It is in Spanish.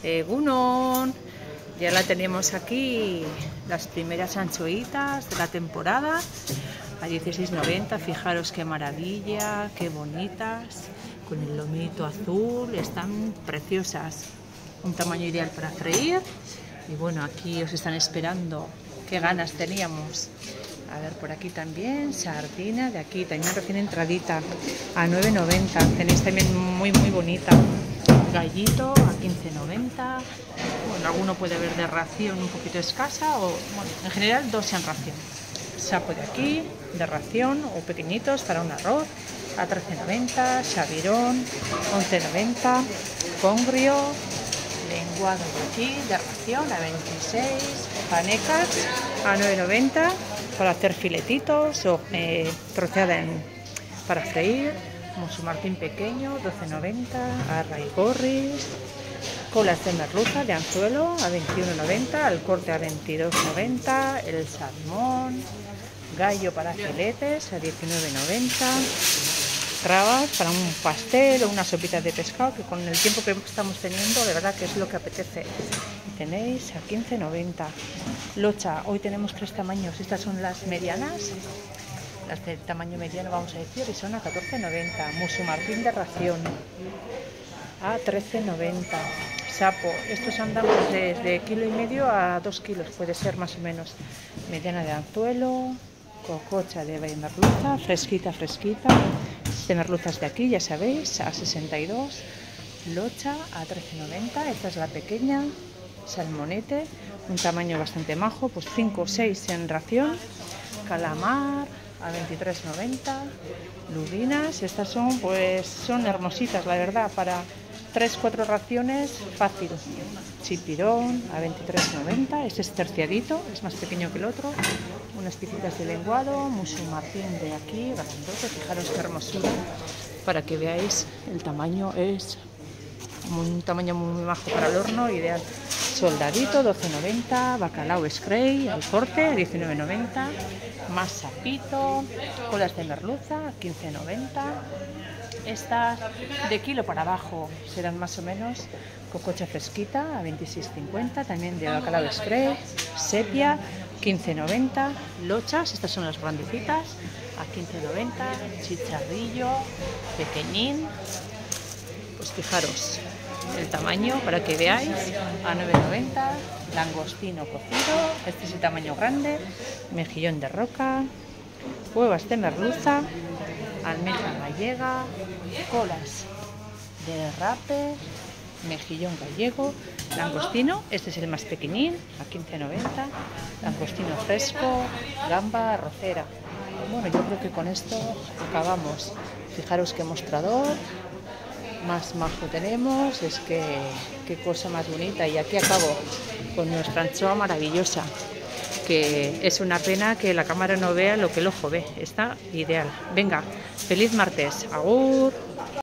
Egunon, ya la tenemos aquí, las primeras anchoitas de la temporada a 16,90. Fijaros qué maravilla, qué bonitas, con el lomito azul, están preciosas. Un tamaño ideal para freír. Y bueno, aquí os están esperando, qué ganas teníamos. A ver, por aquí también, sardina de aquí, también recién entradita, a 9,90. Tenéis también muy bonita. Gallito a 15,90. Bueno, alguno puede haber de ración un poquito escasa, o bueno, en general dos en ración. Sapo de aquí, de ración o pequeñitos para un arroz, a 13,90. Xavirón, 11,90. Congrio, lenguado de aquí, de ración, a 26. Panecas, a 9,90. Para hacer filetitos o troceada para freír. Musumartín pequeño, 12,90. Arraigorris, colas de merluza de anzuelo a 21,90. Al corte a 22,90. El salmón, gallo para filetes a 19,90. Rabas para un pastel o una sopita de pescado, que con el tiempo que estamos teniendo, de verdad que es lo que apetece. Tenéis a 15,90. Locha, hoy tenemos 3 tamaños. Estas son las medianas, las de tamaño mediano vamos a decir, y son a 14,90. Musumartín de ración a 13,90. Sapo, estos andan pues desde 1,5 kg a 2 kilos, puede ser más o menos. Mediana de anzuelo, cococha de merluza, fresquita. De merluzas de aquí, ya sabéis, a 62. Locha a 13,90. Esta es la pequeña. Salmonete, un tamaño bastante majo, pues 5 o 6 en ración. Calamar a 23,90. Lubinas, estas son hermositas, la verdad, para 3-4 raciones fácil. Chipirón a 23,90. Este es terciadito, es más pequeño que el otro. Unas piecitas de lenguado. Musumartín de aquí, grandote. Fijaros qué hermosura, para que veáis el tamaño. Es un tamaño muy bajo para el horno, ideal. Soldadito, 12,90. Bacalao Scray al corte, 19,90. Más sapito, colas de merluza, 15,90. Estas de kilo para abajo serán más o menos. Cococha fresquita a 26,50. También de bacalao Scray. Sepia, 15,90. Lochas, estas son las grandecitas, a 15,90. Chicharrillo pequeñín, pues fijaros el tamaño para que veáis, a 9,90. Langostino cocido, este es el tamaño grande. Mejillón de roca, huevas de merluza, almeja gallega, colas de rape, mejillón gallego, langostino, este es el más pequeñín, a 15,90. Langostino fresco, gamba arrocera. Bueno, yo creo que con esto acabamos. Fijaros qué mostrador más majo tenemos, es que qué cosa más bonita. Y aquí acabo con nuestra anchoa maravillosa, que es una pena que la cámara no vea lo que el ojo ve. Está ideal. Venga, feliz martes, agur.